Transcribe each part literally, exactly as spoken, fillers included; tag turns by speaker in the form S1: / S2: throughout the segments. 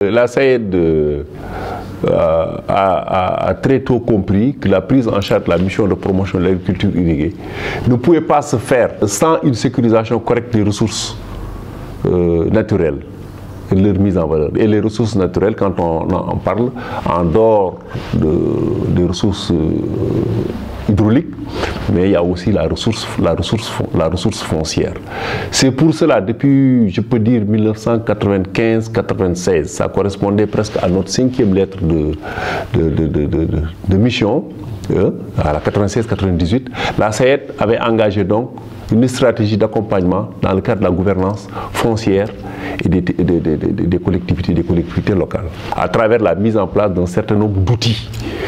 S1: La S A E D euh, a, a, a très tôt compris que la prise en charge de la mission de promotion de l'agriculture irriguée ne pouvait pas se faire sans une sécurisation correcte des ressources euh, naturelles et leur mise en valeur. Et les ressources naturelles, quand on en parle, en dehors de, des ressources euh, hydrauliques, mais il y a aussi la ressource, la ressource, la ressource foncière. C'est pour cela, depuis, je peux dire, mille neuf cent quatre-vingt-quinze quatre-vingt-seize, ça correspondait presque à notre cinquième lettre de, de, de, de, de, de mission, euh, à la quatre-vingt-seize quatre-vingt-dix-huit, la S A E D avait engagé donc une stratégie d'accompagnement dans le cadre de la gouvernance foncière et des, des, des, des, des collectivités, des collectivités locales, à travers la mise en place d'un certain nombre d'outils,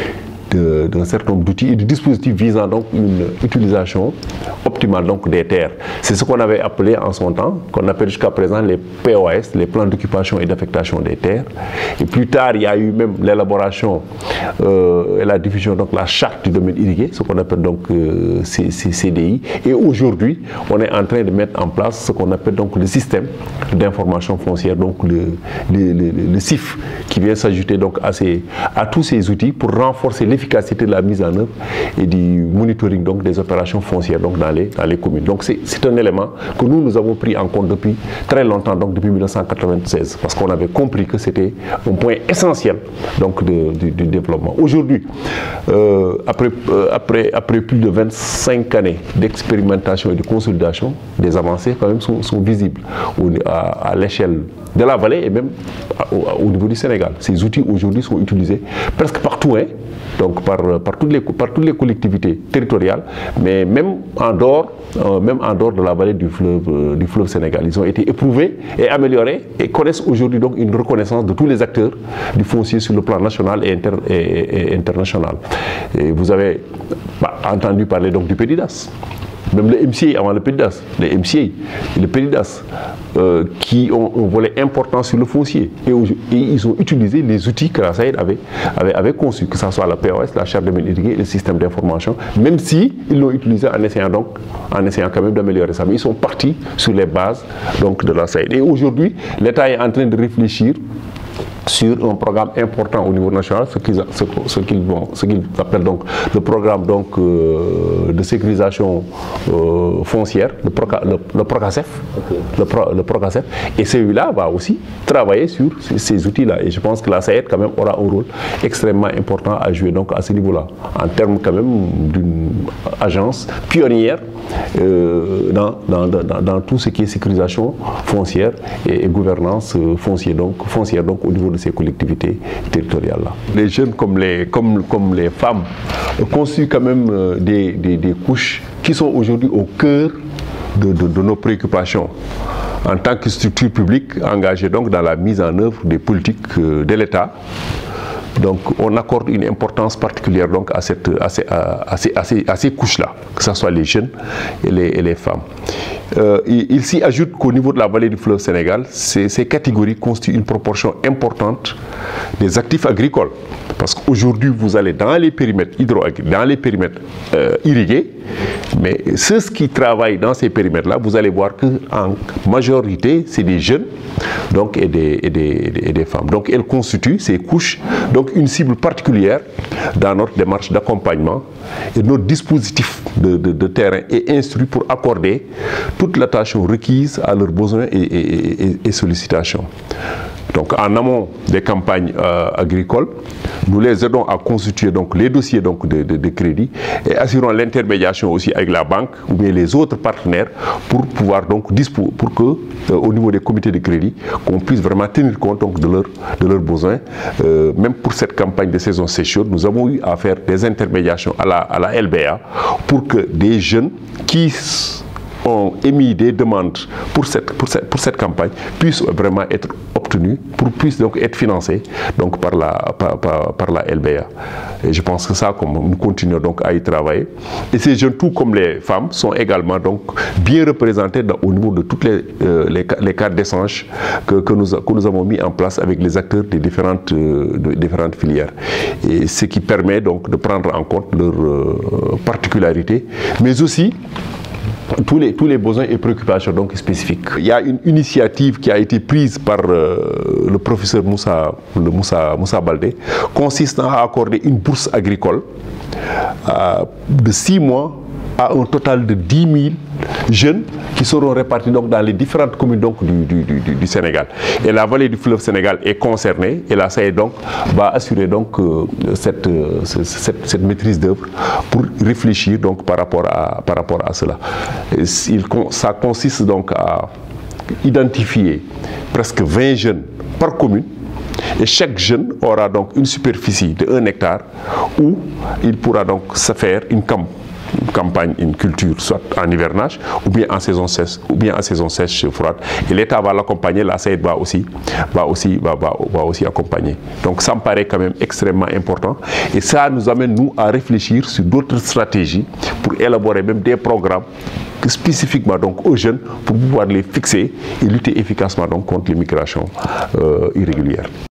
S1: d'un certain nombre d'outils et de dispositifs visant donc une utilisation optimale donc des terres. C'est ce qu'on avait appelé en son temps, qu'on appelle jusqu'à présent les P O S, les plans d'occupation et d'affectation des terres. Et plus tard, il y a eu même l'élaboration euh, et la diffusion, donc la charte du domaine irrigué, ce qu'on appelle donc euh, C D I. Et aujourd'hui, on est en train de mettre en place ce qu'on appelle donc le système d'information foncière, donc le, le, le, le C I F, qui vient s'ajouter donc à, ces, à tous ces outils pour renforcer l'efficacité de la mise en œuvre et du monitoring donc des opérations foncières donc dans les, dans les communes. Donc c'est un élément que nous, nous avons pris en compte depuis très longtemps, donc depuis mille neuf cent quatre-vingt-seize, parce qu'on avait compris que c'était un point essentiel donc de, du, du développement. Aujourd'hui, euh, après, euh, après, après plus de vingt-cinq années d'expérimentation et de consolidation, des avancées quand même sont, sont visibles au, à, à l'échelle de la vallée et même au, au niveau du Sénégal. Ces outils aujourd'hui sont utilisés presque partout, hein, donc par, par, toutes les, par toutes les collectivités territoriales, mais même en dehors, euh, même en dehors de la vallée du fleuve, euh, du fleuve Sénégal. Ils ont été éprouvés et améliorés et connaissent aujourd'hui donc une reconnaissance de tous les acteurs du foncier sur le plan national et, inter, et, et international. Et vous avez bah, entendu parler donc du PEDIDAS. Même le M C I avant le PEDIDAS, les M C I et le PEDIDAS euh, qui ont un volet important sur le foncier. Et, et ils ont utilisé les outils que la S A E D avait, avait, avait conçus, que ce soit la P O S, la charte de domaine irrigué et le système d'information, même si ils l'ont utilisé en essayant, donc, en essayant quand même d'améliorer ça. Mais ils sont partis sur les bases donc, de la S A E D. Et aujourd'hui, l'État est en train de réfléchir sur un programme important au niveau national, ce qu'ils ce, ce qu'ils bon, ce qu'ils appellent donc le programme donc, euh, de sécurisation euh, foncière, le, Proca, le, le PROCASEF, okay. le, Pro, le PROCASEF. Et celui-là va aussi travailler sur ces, ces outils-là. Et je pense que la S A E D quand même aura un rôle extrêmement important à jouer donc à ce niveau-là, en termes quand même d'une agence pionnière euh, dans, dans, dans, dans tout ce qui est sécurisation foncière et, et gouvernance foncière donc, foncière donc au niveau de ces collectivités territoriales-là. Les jeunes comme les, comme, comme les femmes constituent quand même euh, des, des, des couches qui sont aujourd'hui au cœur de, de, de nos préoccupations en tant que structure publique engagée donc dans la mise en œuvre des politiques euh, de l'État. Donc on accorde une importance particulière donc, à, cette, à ces, à ces, à ces, à ces couches-là, que ce soit les jeunes et les, et les femmes. Euh, il il s'y ajoute qu'au niveau de la vallée du fleuve Sénégal, ces, ces catégories constituent une proportion importante des actifs agricoles. Parce qu'aujourd'hui, vous allez dans les périmètres hydro-agricoles, dans les périmètres euh, irrigués, mais ceux qui travaillent dans ces périmètres-là, vous allez voir qu'en majorité, c'est des jeunes donc, et, des, et, des, et des femmes. Donc elles constituent, ces couches, donc une cible particulière dans notre démarche d'accompagnement et notre dispositif de, de, de terrain est instruit pour accorder toute l'attention requise à leurs besoins et, et, et, et sollicitations. Donc en amont des campagnes euh, agricoles, nous les aidons à constituer donc, les dossiers donc, de, de, de crédit et assurons l'intermédiation aussi avec la banque ou bien les autres partenaires pour pouvoir donc dispo, pour que euh, au niveau des comités de crédit, qu'on puisse vraiment tenir compte donc, de, leur, de leurs besoins. Euh, même pour cette campagne de saison séchaude, nous avons eu à faire des intermédiations à la, à la L B A pour que des jeunes qui ont émis des demandes pour cette, pour cette, pour cette campagne puissent vraiment être obtenus, pour puissent donc être financés donc par la, par, par, par la L B A. Et je pense que ça, comme nous continuons donc à y travailler. Et ces jeunes, tout comme les femmes, sont également donc bien représentés dans, au niveau de toutes les, euh, les, les cadres d'échange que, que, nous, que nous avons mis en place avec les acteurs des différentes, euh, de, différentes filières. Et ce qui permet donc de prendre en compte leurs euh, particularités, mais aussi tous les, tous les besoins et préoccupations donc spécifiques. Il y a une initiative qui a été prise par euh, le professeur Moussa, le Moussa, Moussa Baldé, consistant à accorder une bourse agricole euh, de six mois à un total de dix mille jeunes qui seront répartis donc dans les différentes communes donc du, du, du, du Sénégal. Et la vallée du fleuve Sénégal est concernée et la S A E donc va assurer donc euh, cette, euh, cette, cette maîtrise d'œuvre pour réfléchir donc par rapport à, par rapport à cela. Il, ça consiste donc à identifier presque vingt jeunes par commune. Et chaque jeune aura donc une superficie de un hectare où il pourra donc se faire une camp. Une campagne, une culture, soit en hivernage ou bien en saison sèche, ou bien en saison sèche froide. Et l'État va l'accompagner, la S A E va aussi, va aussi, va, va, va aussi accompagner. Donc ça me paraît quand même extrêmement important. Et ça nous amène nous à réfléchir sur d'autres stratégies pour élaborer même des programmes spécifiquement donc aux jeunes pour pouvoir les fixer et lutter efficacement donc contre les migrations euh, irrégulières.